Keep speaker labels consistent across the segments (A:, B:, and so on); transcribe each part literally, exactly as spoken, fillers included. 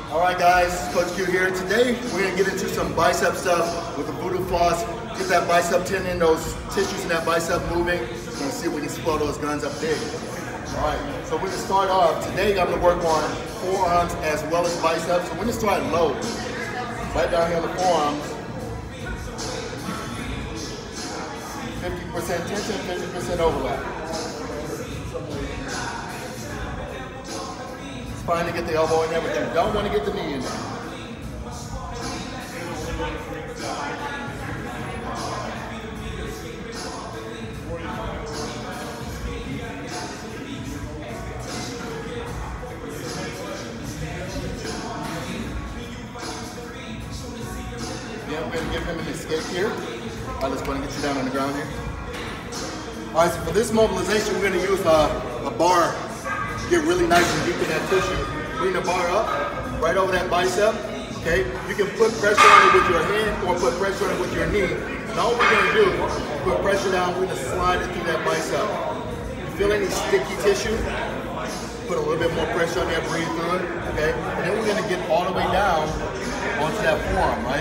A: All right, guys, Coach Q here. Today, we're gonna get into some bicep stuff with the Voodoo Floss. Get that bicep tendon, those tissues in that bicep moving. We're gonna see if we can swell those guns up big. All right, so we're gonna start off. Today, I'm gonna work on forearms as well as biceps. So we're gonna start low. Right down here on the forearms. fifty percent tension, fifty percent overlap. It's fine to get the elbow in there, but you don't want to get the knee in there. Yeah, we're going to give him an escape here. I'll just go and get you down on the ground here. All right, so for this mobilization, we're going to use a, a bar to get really nice and deep in that tissue. Bring the bar up, right over that bicep, okay? You can put pressure on it with your hand or put pressure on it with your knee. Now what we're going to do, put pressure down, we're going to slide it through that bicep. You feel any sticky tissue? Put a little bit more pressure on there, breathe through it, okay? And then we're going to get all the way down onto that forearm, right?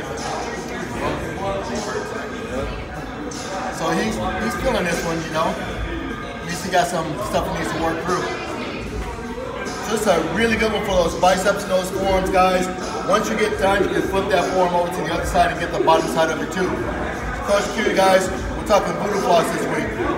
A: So he's, he's feeling this one, you know. At least he got some stuff he needs to work through. So this is a really good one for those biceps and those forearms, guys. Once you get done, you can flip that forearm over to the other side and get the bottom side of it too. Coach Q, guys, we're talking Voodoo Floss this week.